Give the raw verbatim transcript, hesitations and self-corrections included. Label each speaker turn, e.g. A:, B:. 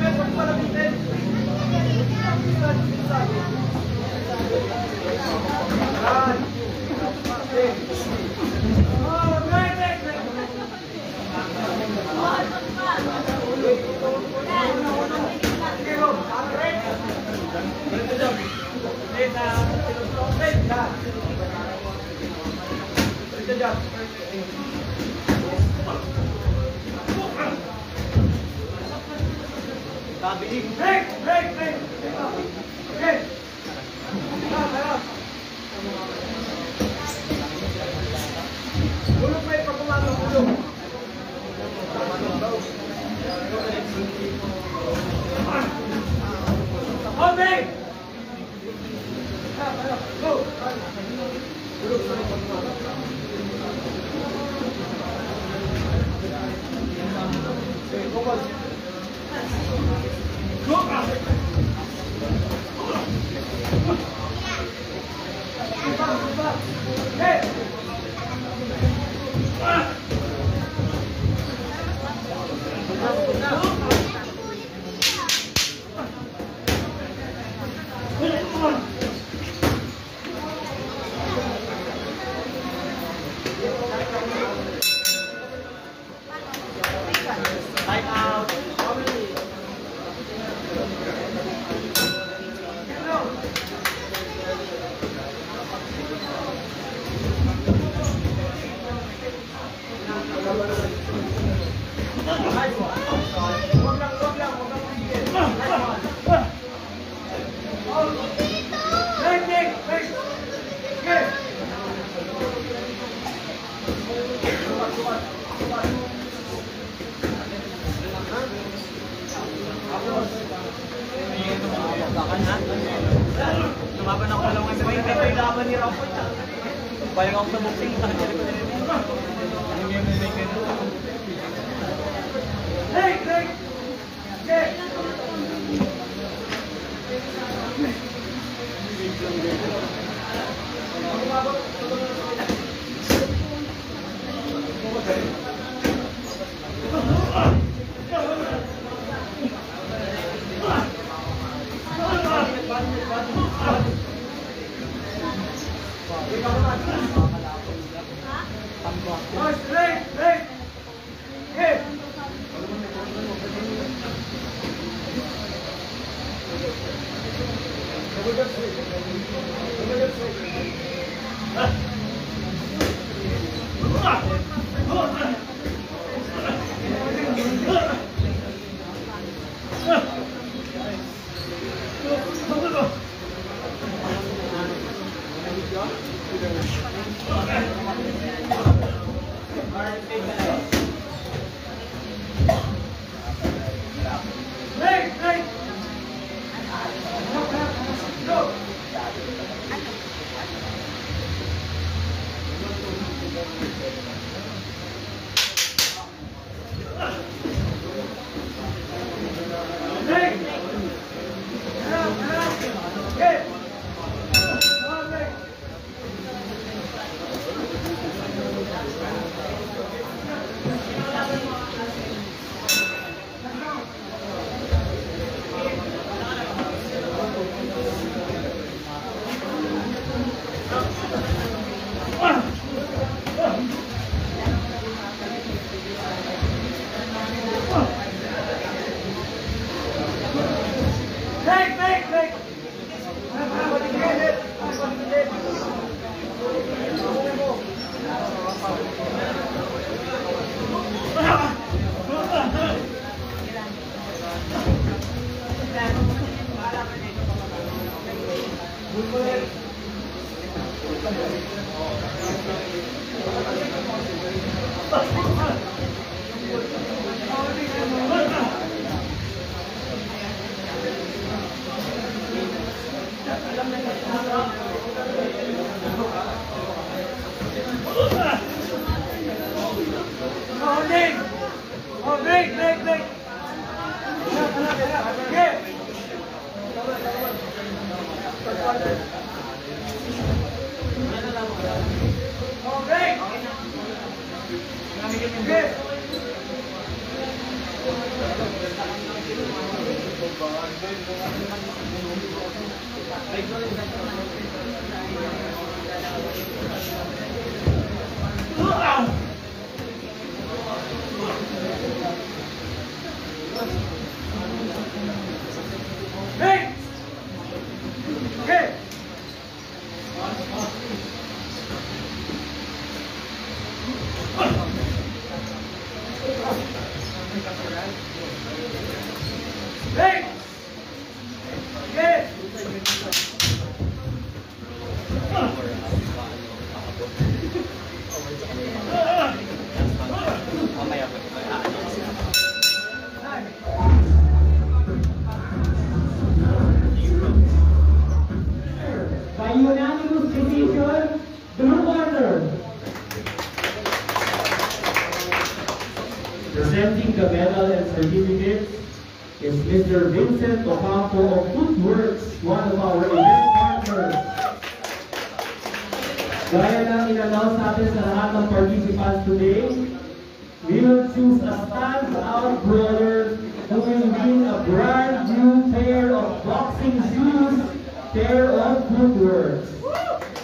A: Break! Break! Break! Okay! Gulong pa yung pagkumato, gulong. Okay! Go!
B: Lumaban ako lang ng point, pero yung laban ni Rampot. Balik ako sa boxing, takit ko na rin. Anong game na rin kayo?
A: Hey! Hey! Okay! Straight! Straight! Okay! Straight! Straight! Go! Straight! Around, around. Okay. One leg. Take, take, take. Oh, break, break, break. Okay. Oh, break. Okay. Break! Okay. Break! Okay.
B: Mamaya po.
C: By unanimous decision, blue corner. Presenting the medal and certificates is Mister Vincent Ocampo of Footworks, one of our event partners. Gaya ng in-announce natin sa lahat ng participants today, we will choose a standout brawler who will win a brand new pair of boxing shoes, pair of Footworks.